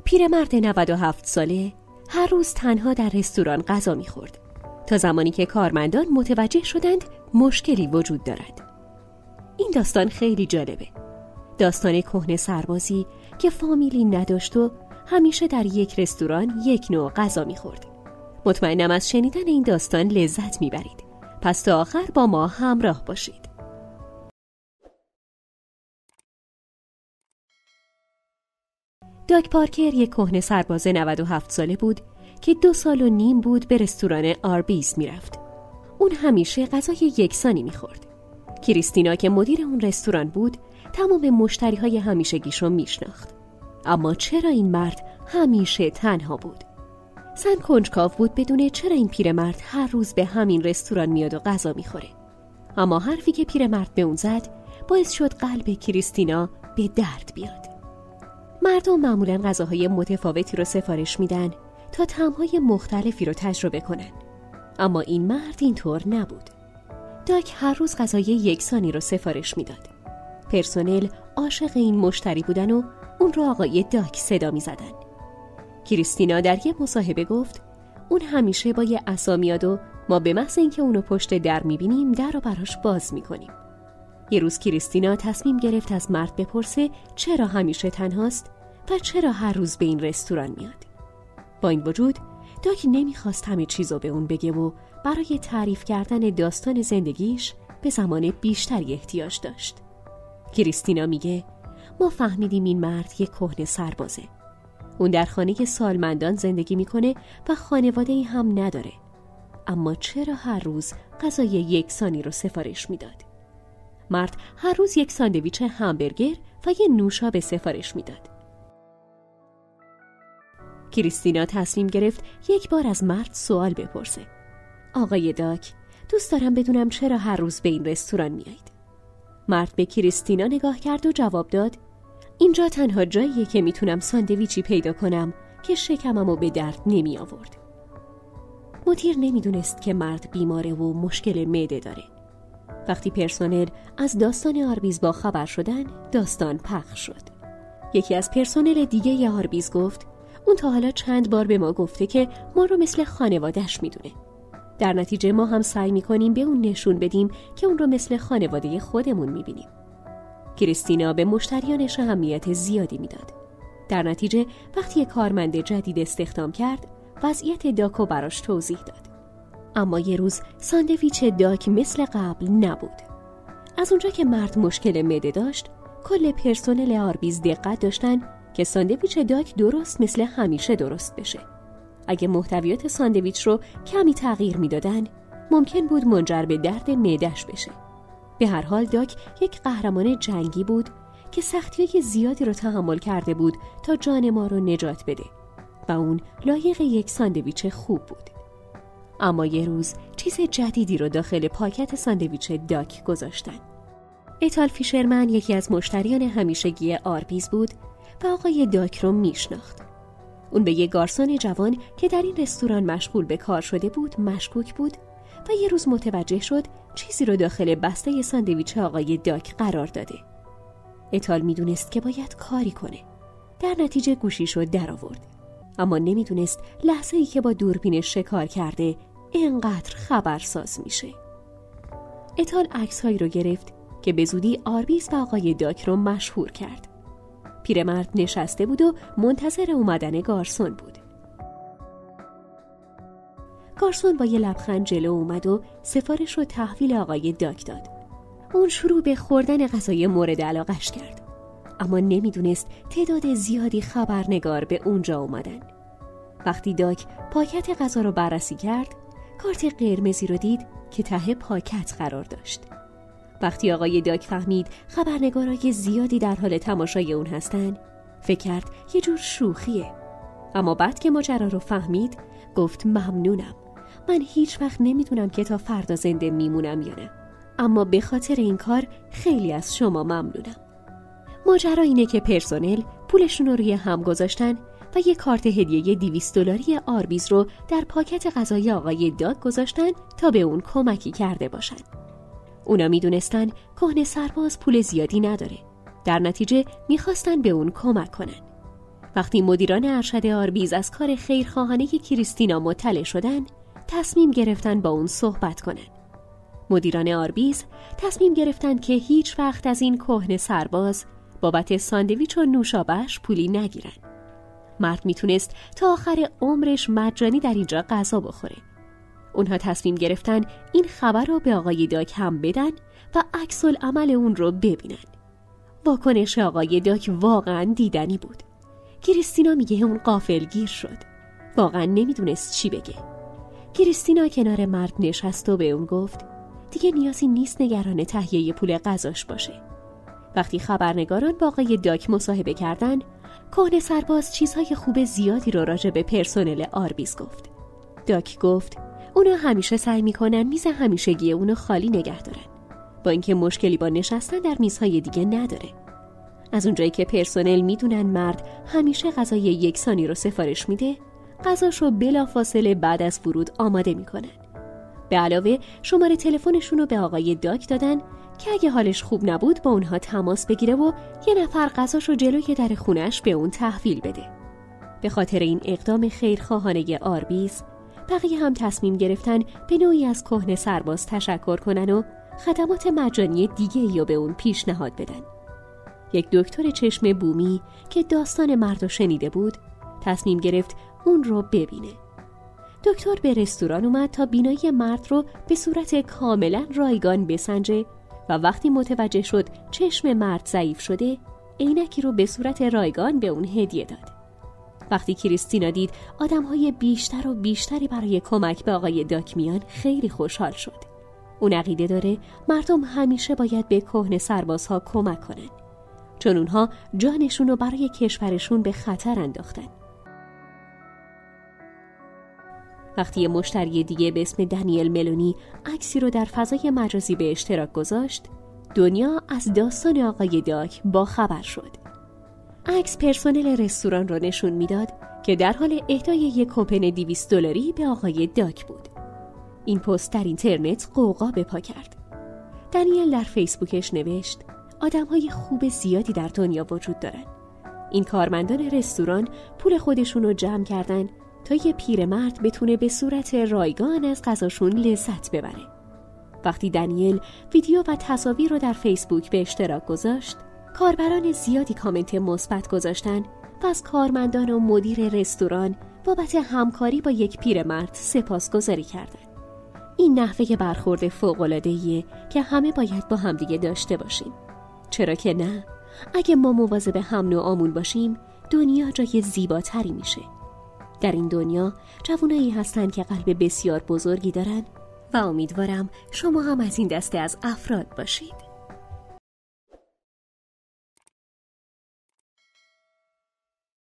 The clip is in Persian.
پیرمرد 97 ساله هر روز تنها در رستوران غذا می‌خورد تا زمانی که کارمندان متوجه شدند مشکلی وجود دارد. این داستان خیلی جالبه. داستان کهنه سربازی که فامیلی نداشت و همیشه در یک رستوران یک نوع غذا می‌خورد. مطمئنم از شنیدن این داستان لذت می‌برید. پس تا آخر با ما همراه باشید. داگ پارکر یک کهنه سرباز 97 ساله بود که 2.5 سال بود به رستوران آربیز میرفت. اون همیشه غذای یکسانی میخورد. کریستینا که مدیر اون رستوران بود تمام مشتریهای همیشگیشو میشناخت. اما چرا این مرد همیشه تنها بود؟ زن کنجکاو بود بدونه چرا این پیرمرد هر روز به همین رستوران میاد و غذا میخوره. اما حرفی که پیرمرد به اون زد باعث شد قلب کریستینا به درد بیاد. مردم معمولاً غذاهای متفاوتی رو سفارش میدن تا طعم‌های مختلفی رو تجربه کنن. اما این مرد اینطور نبود. داگ هر روز غذای یکسانی رو سفارش میداد. پرسنل عاشق این مشتری بودن و اون رو آقای داگ صدا میزدن. کریستینا در یه مصاحبه گفت اون همیشه با یه عصا میاد و ما به محض اینکه اونو پشت در میبینیم در رو براش باز میکنیم. یه روز کریستینا تصمیم گرفت از مرد بپرسه چرا همیشه تنهاست و چرا هر روز به این رستوران میاد. با این وجود داگ نمیخواست همه چیزو به اون بگه و برای تعریف کردن داستان زندگیش به زمان بیشتری احتیاج داشت. کریستینا میگه ما فهمیدیم این مرد یک کهنه سربازه. اون در خانه سالمندان زندگی میکنه و خانواده‌ای هم نداره. اما چرا هر روز غذای یکسانی رو سفارش میداد؟ مرد هر روز یک ساندویچ همبرگر و یه نوشابه سفارش میداد. کریستینا تصمیم گرفت یک بار از مرد سوال بپرسه. آقای داگ، دوست دارم بدونم چرا هر روز به این رستوران میایید؟ مرد به کریستینا نگاه کرد و جواب داد اینجا تنها جاییه که میتونم ساندویچی پیدا کنم که شکممو به درد نمی آورد. مدیر نمیدونست که مرد بیماره و مشکل معده داره. وقتی پرسنل از داستان آربیز با خبر شدن، داستان پخش شد. یکی از پرسنل دیگه ی آربیز گفت اون تا حالا چند بار به ما گفته که ما رو مثل خانواده‌اش میدونه. در نتیجه ما هم سعی میکنیم به اون نشون بدیم که اون رو مثل خانواده خودمون میبینیم. کریستینا به مشتریانش اهمیت زیادی میداد. در نتیجه وقتی یک کارمند جدید استخدام کرد، وضعیت داکو براش توضیح داد. اما یه روز ساندویچ داک مثل قبل نبود. از اونجا که مرد مشکل معده داشت، کل پرسنل آربیز دقت داشتن که ساندویچ داک درست مثل همیشه درست بشه. اگه محتویات ساندویچ رو کمی تغییر میدادن، ممکن بود منجر به درد معده‌اش بشه. به هر حال داک یک قهرمان جنگی بود که سختی‌های زیادی رو تحمل کرده بود تا جان ما رو نجات بده و اون لایق یک ساندویچ خوب بود. اما یه روز چیز جدیدی رو داخل پاکت ساندویچ داک گذاشتن. ایتال فیشرمن یکی از مشتریان همیشگی آربیز بود و آقای داک رو میشناخت. اون به یک گارسون جوان که در این رستوران مشغول به کار شده بود مشکوک بود و یه روز متوجه شد چیزی رو داخل بسته ساندویچ آقای داک قرار داده. ایتال میدونست که باید کاری کنه. در نتیجه گوشیشو در آورد. اما نمیدونست لحظه‌ای که با دوربین شکار کرده اینقدر خبرساز میشه. ایتال عکس‌هایی رو گرفت که به زودی آربیز و آقای داک رو مشهور کرد. پیرمرد نشسته بود و منتظر اومدن گارسون بود. گارسون با یه لبخند جلو اومد و سفارش رو تحویل آقای داک داد. اون شروع به خوردن غذای مورد علاقش کرد. اما نمیدونست تعداد زیادی خبرنگار به اونجا اومدن. وقتی داک پاکت غذا رو بررسی کرد، کارت قرمزی رو دید که ته پاکت قرار داشت. وقتی آقای داک فهمید خبرنگارای زیادی در حال تماشای اون هستن، فکر کرد یه جور شوخیه. اما بعد که ماجرا رو فهمید، گفت ممنونم. من هیچ وقت نمیدونم که تا فردا زنده میمونم یا نه. اما به خاطر این کار خیلی از شما ممنونم. ماجرا اینه که پرسنل پولشون رو روی هم گذاشتن و یه کارت هدیه $200 آربیز رو در پاکت غذای آقای داک گذاشتن تا به اون کمکی کرده باشن. اونا میدونستن کهنه سرباز پول زیادی نداره. در نتیجه میخواستن به اون کمک کنن. وقتی مدیران ارشد آربیز از کار خیرخواهانه کریستینا مطلع شدند، تصمیم گرفتن با اون صحبت کنن. مدیران آربیز تصمیم گرفتن که هیچ وقت از این کهنه سرباز بابت ساندویچ و نوشابه‌اش پولی نگیرن. مرد میتونست تا آخر عمرش مجانی در اینجا غذا بخوره. اونها تصمیم گرفتن این خبر رو به آقای داک هم بدن و عکس العمل اون رو ببینن. واکنش آقای داک واقعا دیدنی بود. کریستینا میگه اون غافلگیر شد. واقعا نمیدونست چی بگه. کریستینا کنار مرد نشست و به اون گفت دیگه نیازی نیست نگران تهیه پول غذاش باشه. وقتی خبرنگاران با آقای داک مصاحبه کردن، کهنه سرباز چیزهای خوب زیادی رو راجع به پرسنل آربیز گفت. داک گفت اونا همیشه سعی میکنن میز همیشگی اونو خالی نگه دارن، با اینکه مشکلی با نشستن در میزهای دیگه نداره. از اونجایی که پرسنل میدونن مرد همیشه غذای یکسانی رو سفارش میده، غذاشو بلافاصله بعد از ورود آماده میکنن. به علاوه شماره تلفنشون رو به آقای داک دادن که اگه حالش خوب نبود با اونها تماس بگیره و یه نفر غذاشو جلوی در خونش به اون تحویل بده. به خاطر این اقدام خیرخواهانه آربیز، بقیه هم تصمیم گرفتن به نوعی از کهنه سرباز تشکر کنن و خدمات مجانی دیگه‌ای رو به اون پیشنهاد بدن. یک دکتر چشم بومی که داستان مرد رو شنیده بود، تصمیم گرفت اون رو ببینه. دکتر به رستوران اومد تا بینایی مرد رو به صورت کاملا رایگان بسنجه و وقتی متوجه شد چشم مرد ضعیف شده، عینکی رو به صورت رایگان به اون هدیه داد. وقتی کریستینا دید آدم‌های بیشتر و بیشتری برای کمک به آقای داک میان، خیلی خوشحال شد. اون عقیده داره مردم همیشه باید به کهنه سربازها کمک کنن، چون اونها جانشون رو برای کشورشون به خطر انداختن. وقتی یه مشتری دیگه به اسم دانیل ملونی عکسی رو در فضای مجازی به اشتراک گذاشت، دنیا از داستان آقای داک با خبر شد. عکس پرسنل رستوران رو نشون میداد که در حال اهدای یک کوپن $200 به آقای داک بود. این پست در اینترنت غوغا به پا کرد. دانیل در فیسبوکش نوشت آدم‌های خوب زیادی در دنیا وجود دارن. این کارمندان رستوران پول خودشون رو جمع کردن تا یه پیرمرد بتونه به صورت رایگان از غذاشون لذت ببره. وقتی دانیل ویدیو و تصاویر رو در فیسبوک به اشتراک گذاشت، کاربران زیادی کامنت مثبت گذاشتن و از کارمندان و مدیر رستوران بابت همکاری با یک پیرمرد سپاسگزاری کردند. این نحوه برخورد فوق‌العاده‌ایه که همه باید با همدیگه داشته باشیم. چرا که نه؟ اگه ما مواظب هم نوعامون باشیم، دنیا جای زیباتری میشه. در این دنیا جوانایی هستن که قلب بسیار بزرگی دارن و امیدوارم شما هم از این دسته از افراد باشید.